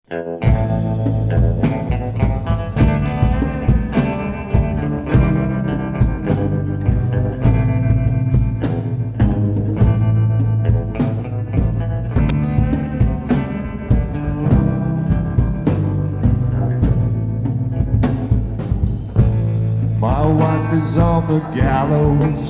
My wife is on the gallows,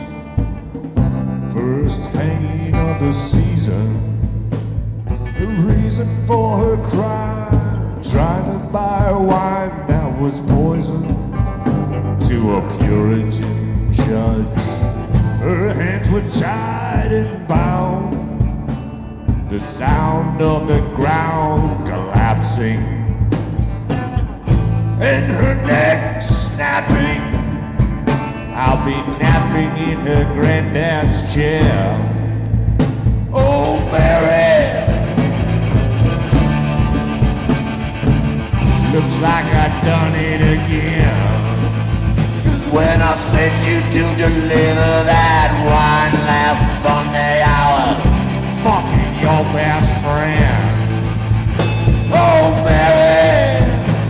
first hanging of the season. The reason for her crime, trying to buy wine that was poison to a Puritan judge. Her hands were tied and bound, the sound of the ground collapsing, and her neck snapping. I'll be napping in her granddad's chair. Oh, Mary, looks like I've done it again. 'Cause when I sent you to deliver that wine left on the hour, fucking your best friend. Oh, Mary,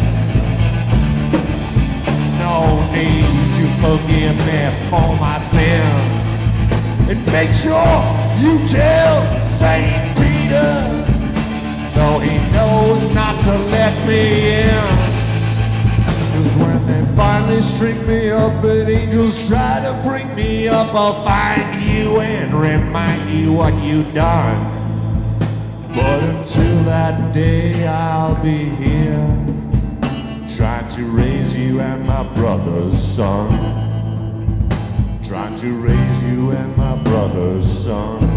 no need to forgive me for my sins. And make sure you tell St. Peter, though he knows not to let me in. 'Cause when they finally string me up and angels try to bring me up, I'll find you and remind you what you've done. But until that day I'll be here, trying to raise you and my brother's son. Trying to raise you and my brother's son.